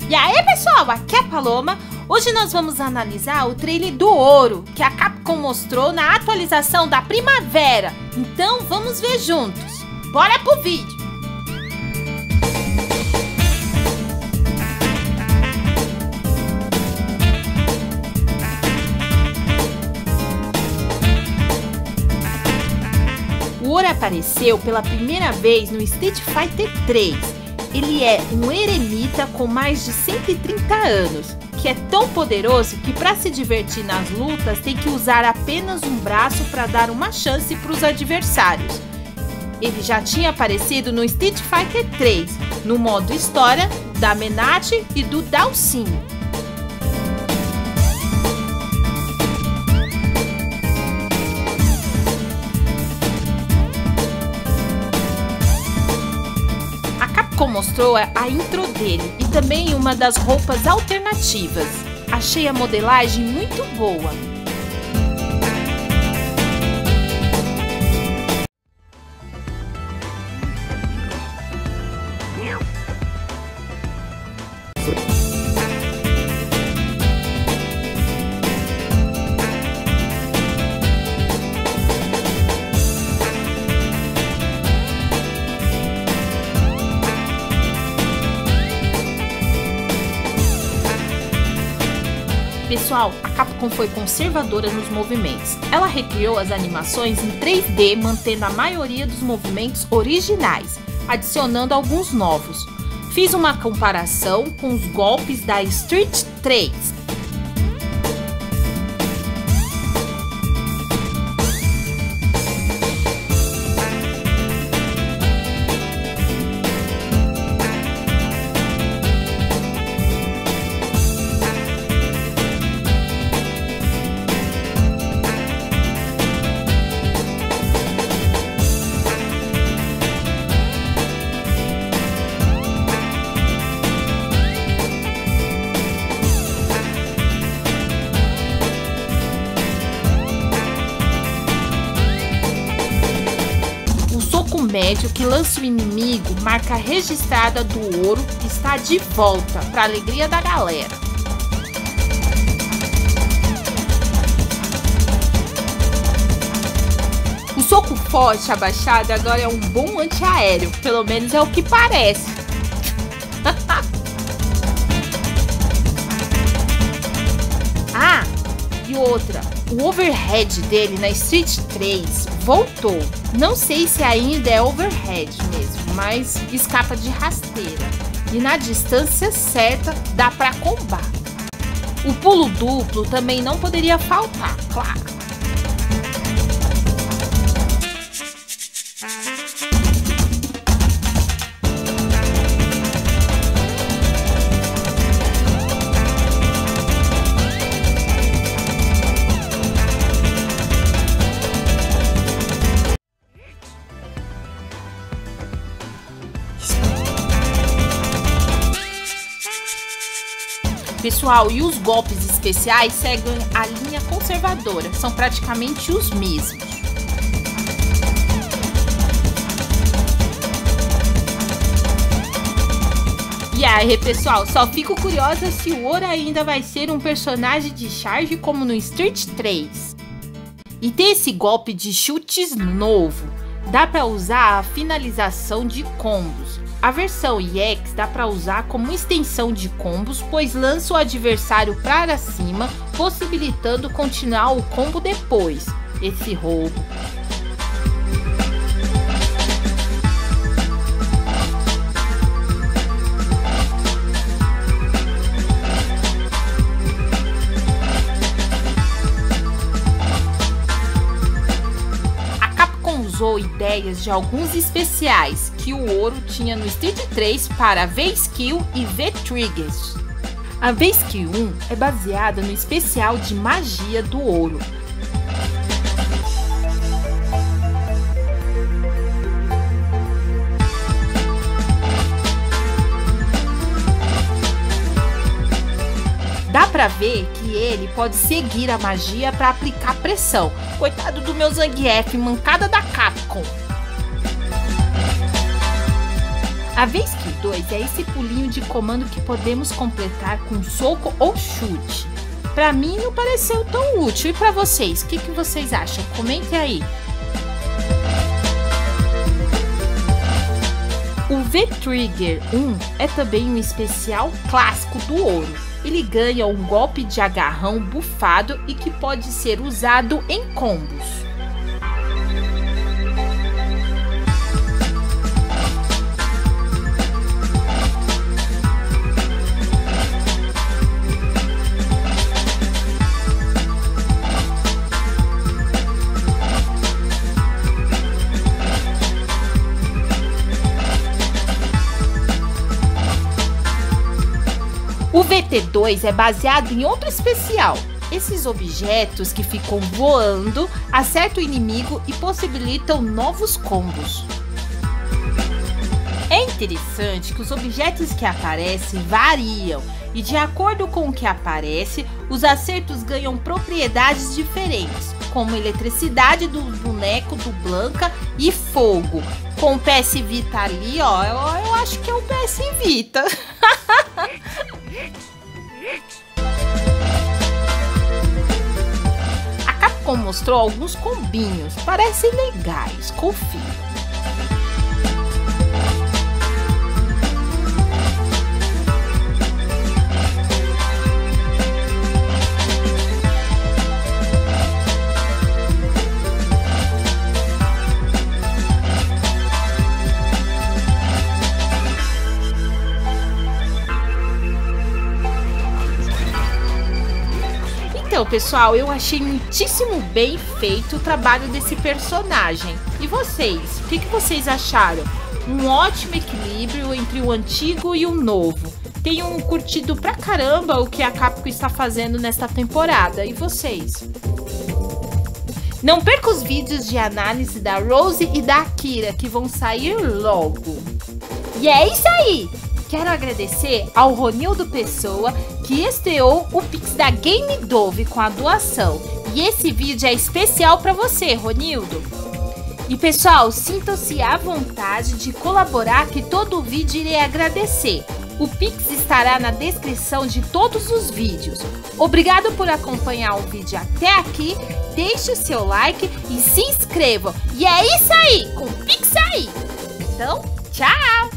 E aí pessoal, aqui é a Paloma. Hoje nós vamos analisar o trailer do Ouro que a Capcom mostrou na atualização da primavera. Então vamos ver juntos. Bora pro vídeo! O Ouro apareceu pela primeira vez no Street Fighter 3. Ele é um eremita com mais de 130 anos, que é tão poderoso que para se divertir nas lutas tem que usar apenas um braço para dar uma chance para os adversários. Ele já tinha aparecido no Street Fighter 3, no modo história, da Menate e do Dhalsim. Mostrou a intro dele e também uma das roupas alternativas. Achei a modelagem muito boa. Pessoal, a Capcom foi conservadora nos movimentos. Ela recriou as animações em 3D, mantendo a maioria dos movimentos originais, adicionando alguns novos. Fiz uma comparação com os golpes da Street 3. Médio que lança o inimigo, marca registrada do Ouro, está de volta, para alegria da galera. O soco forte abaixado agora é um bom antiaéreo, pelo menos é o que parece. Ah, e outra, o overhead dele na Street 3 voltou. Não sei se ainda é overhead mesmo, mas escapa de rasteira. E na distância certa dá para combar. O pulo duplo também não poderia faltar, claro. Pessoal, e os golpes especiais seguem a linha conservadora, são praticamente os mesmos. E aí, pessoal, só fico curiosa se o Ouro ainda vai ser um personagem de charge como no Street 3. E tem esse golpe de chutes novo, dá para usar a finalização de combos. A versão EX dá para usar como extensão de combos, pois lança o adversário para cima, possibilitando continuar o combo depois. Esse roubo. Usou ideias de alguns especiais que o Ouro tinha no Street 3 para V-Skill e V-Triggers. A V-Skill 1 é baseada no especial de magia do Ouro. Dá pra ver que ele pode seguir a magia para aplicar pressão. Coitado do meu Zangief, mancada da Capcom. A Veskill VT2 é esse pulinho de comando que podemos completar com soco ou chute. Pra mim não pareceu tão útil. E pra vocês, o que vocês acham? Comentem aí. O V-Trigger 1 é também um especial clássico do ouro. Ele ganha um golpe de agarrão bufado e que pode ser usado em combos. O VT2 é baseado em outro especial. Esses objetos que ficam voando acertam o inimigo e possibilitam novos combos. É interessante que os objetos que aparecem variam e, de acordo com o que aparece, os acertos ganham propriedades diferentes, como eletricidade do boneco do Blanka e fogo. Com o PS Vita ali, ó, eu acho que é o PS Vita. A Capcom mostrou alguns combinhos, parecem legais, confia. Então, pessoal, eu achei muitíssimo bem feito o trabalho desse personagem. E vocês? O que vocês acharam? Um ótimo equilíbrio entre o antigo e o novo. Tenho curtido pra caramba o que a Capcom está fazendo nesta temporada. E vocês? Não perca os vídeos de análise da Rose e da Akira, que vão sair logo. E é isso aí! Quero agradecer ao Ronildo Pessoa, que estreou o Pix da Game Dove com a doação. E esse vídeo é especial para você, Ronildo. E pessoal, sintam-se à vontade de colaborar, que todo o vídeo irei agradecer. O Pix estará na descrição de todos os vídeos. Obrigado por acompanhar o vídeo até aqui. Deixe o seu like e se inscreva. E é isso aí, com o Pix aí. Então, tchau!